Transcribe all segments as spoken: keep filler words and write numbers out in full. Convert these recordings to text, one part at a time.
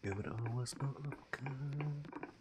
You're always broken.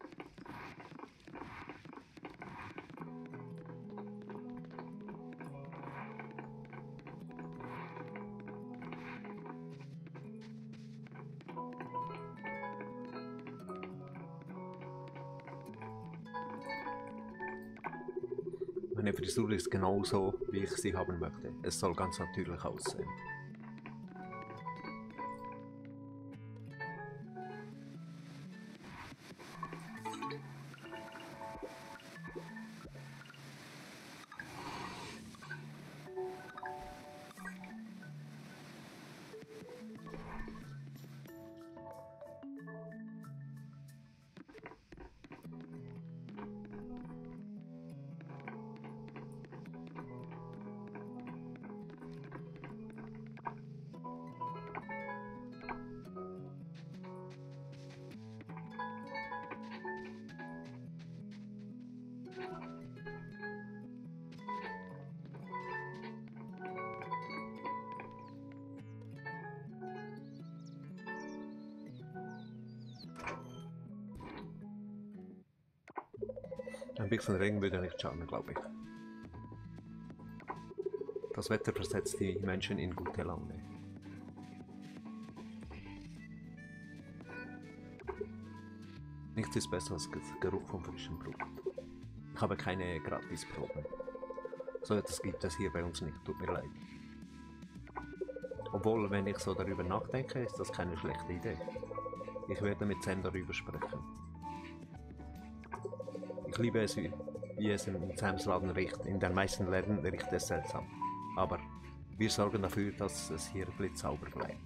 Meine Frisur ist genauso, wie ich sie haben möchte. Es soll ganz natürlich aussehen. Ein bisschen Regen würde nicht schaden, glaube ich. Das Wetter versetzt die Menschen in gute Laune. Nichts ist besser als der Geruch von frischem Brot. Ich habe keine Gratisproben. So etwas gibt es hier bei uns nicht, tut mir leid. Obwohl, wenn ich so darüber nachdenke, ist das keine schlechte Idee. Ich werde mit Sam darüber sprechen. Ich liebe es, wie es in Sams Laden riecht. In den meisten Läden riecht es seltsam. Aber wir sorgen dafür, dass es hier blitzsauber bleibt.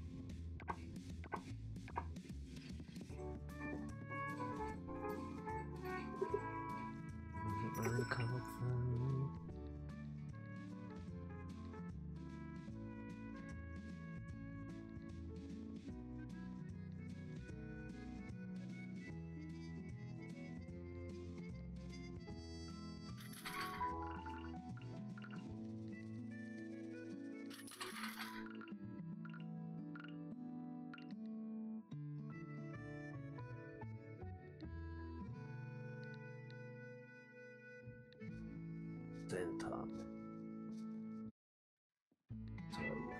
Zehn Tage. Zwölf.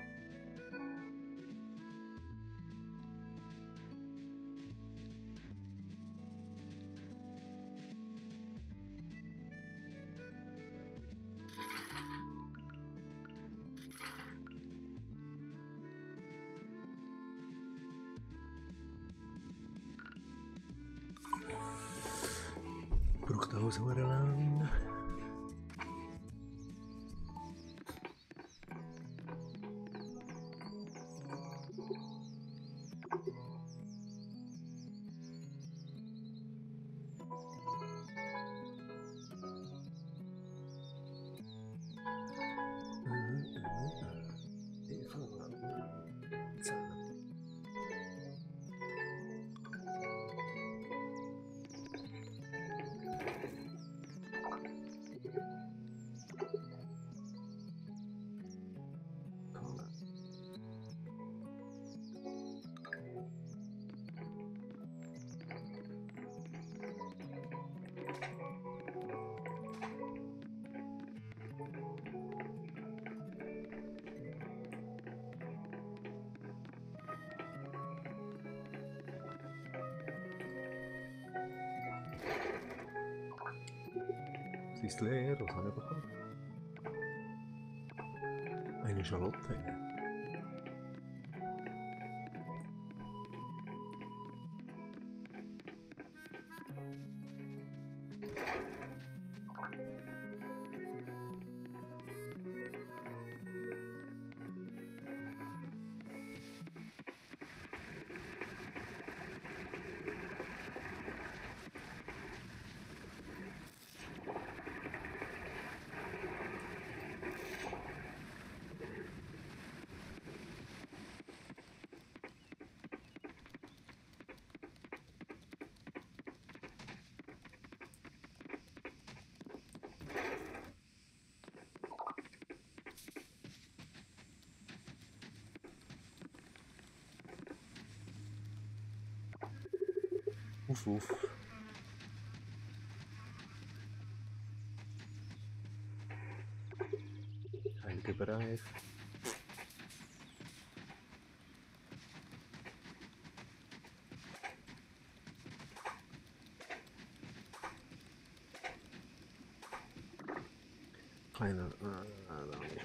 Braucht auch so lang. Sie ist leer, was habe ich bekommen? Eine Schalotte. Uff, uff. Heiliger Bereich. Kleiner. Äh, da, ja.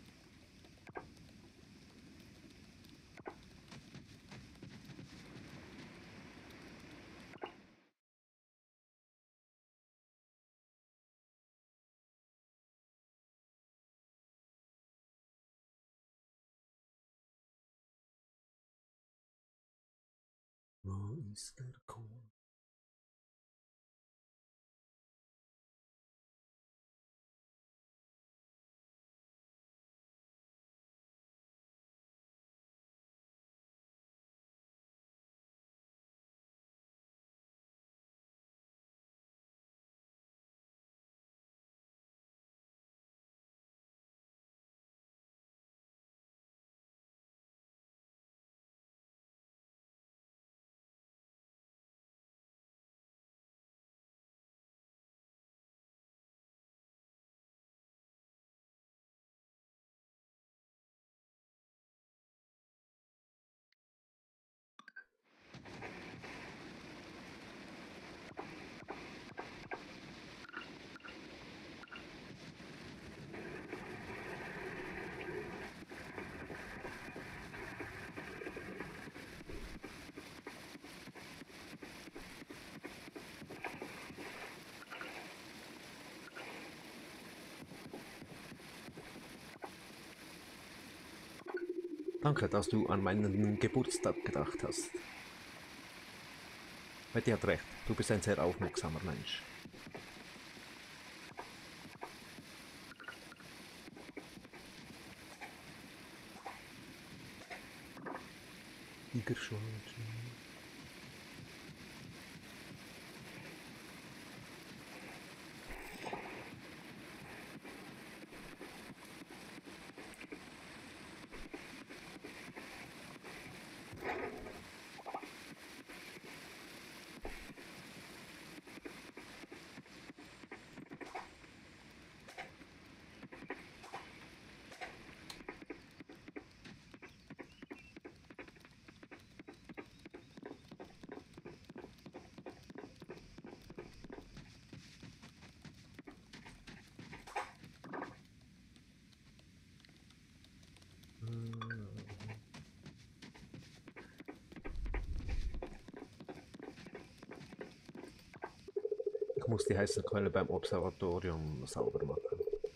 Wo ist der Chor? Danke, dass du an meinen Geburtstag gedacht hast. Betty hat recht, du bist ein sehr aufmerksamer Mensch. Tigerschwanz. Ich muss die heiße Quelle beim Observatorium sauber machen.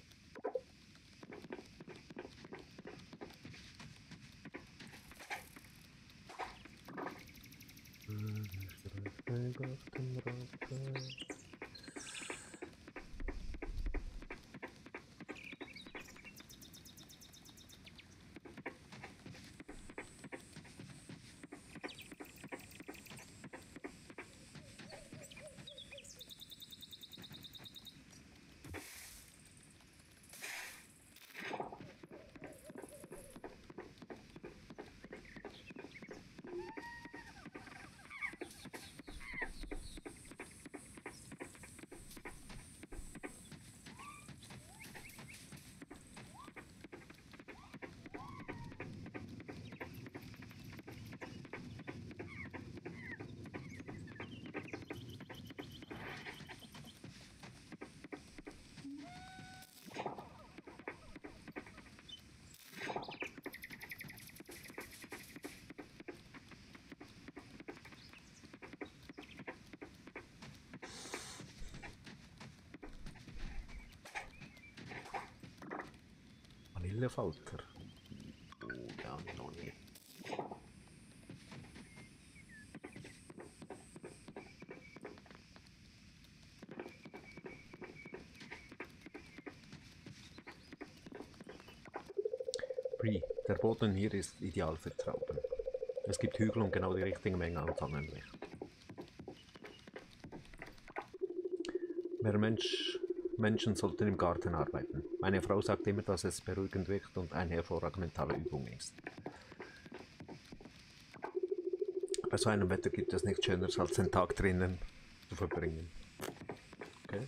Vanillefalter. Oh, ja, noch nie. Brie, der Boden hier ist ideal für Trauben. Es gibt Hügel und genau die richtige Menge an Sonnenlicht. Mehr Mensch, Menschen sollten im Garten arbeiten. Meine Frau sagt immer, dass es beruhigend wirkt und eine hervorragende mentale Übung ist. Bei so einem Wetter gibt es nichts Schöneres, als den Tag drinnen zu verbringen. Okay.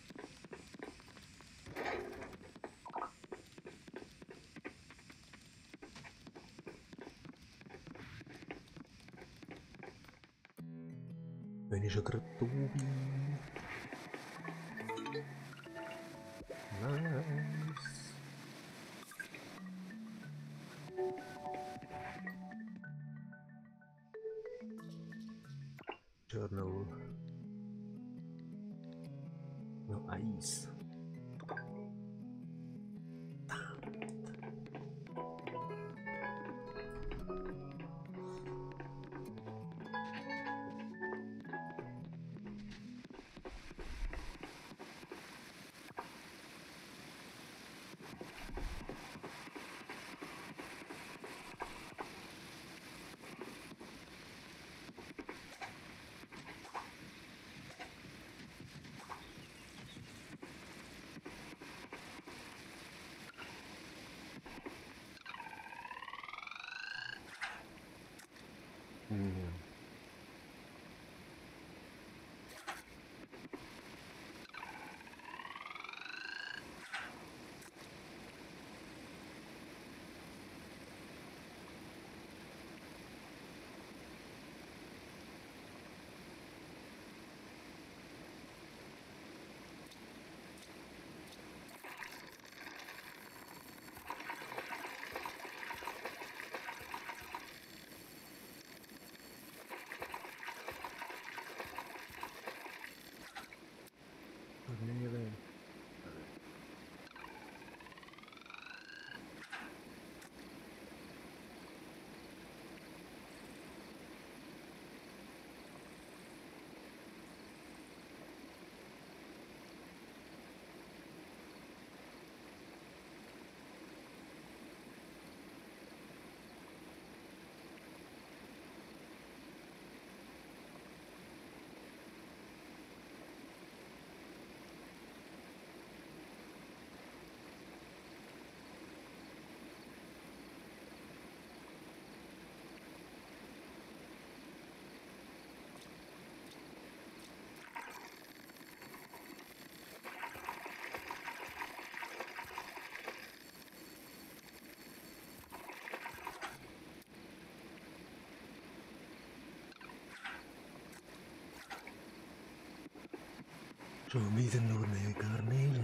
Wenn ich schon gerade da bin. Nice. Journal. No ice. Mm. Garnelen. Schon wieder nur eine Garnele.